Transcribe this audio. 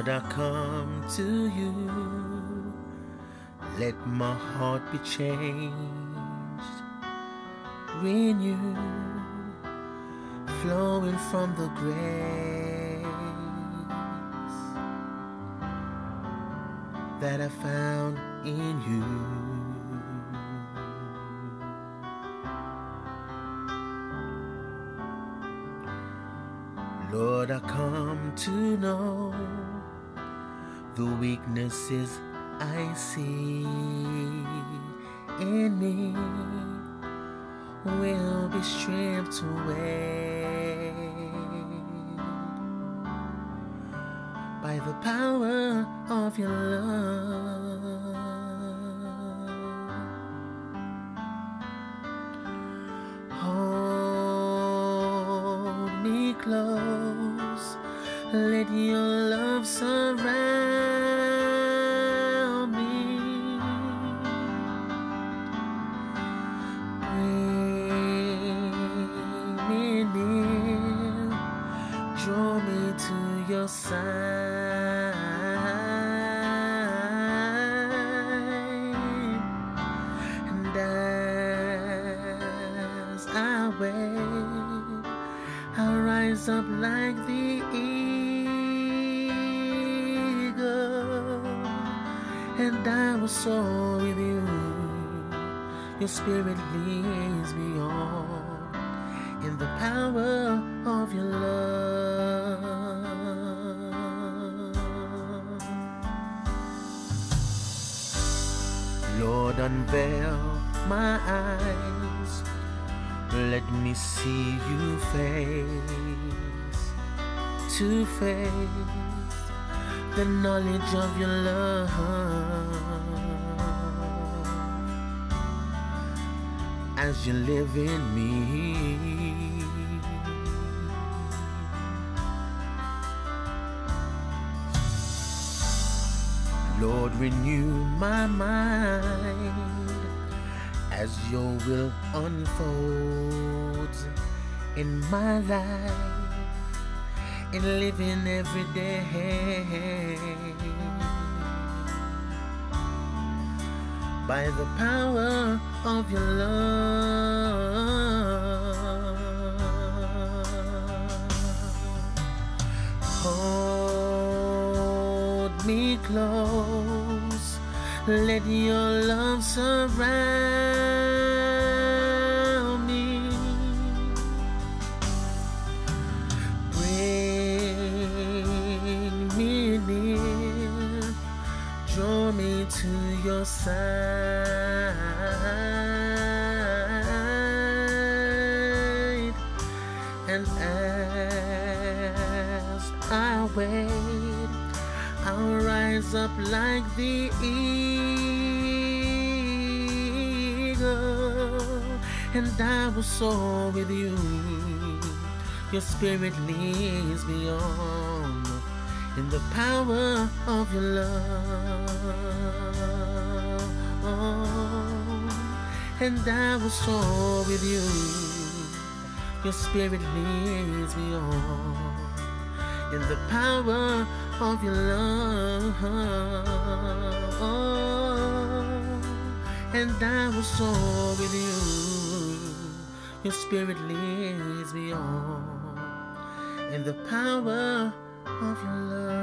Lord, I come to you. Let my heart be changed, renewed, flowing from the grace that I found in you. Lord, I come to know the weaknesses I see in me will be stripped away by the power of your love. Hold me close, let your love surround me. Bring me near, draw me to your side, and as I wait, I'll rise up like the eagle, and I will soar with you. Your spirit leads me on in the power of your love. Lord, unveil my eyes, let me see you face to face, the knowledge of your love as you live in me. Lord, renew my mind as your will unfolds in my life, in living every day by the power of your love. Hold me close, let your love surround me. Bring me near, draw me to your side, and as I wait, I'll rise up like the eagle, and I will soar with you. Your spirit leads me on in the power of your love, and I will soar with you. Your spirit leads me on in the power of your love, and I will soar with you. Your spirit leads me on in the power of your love.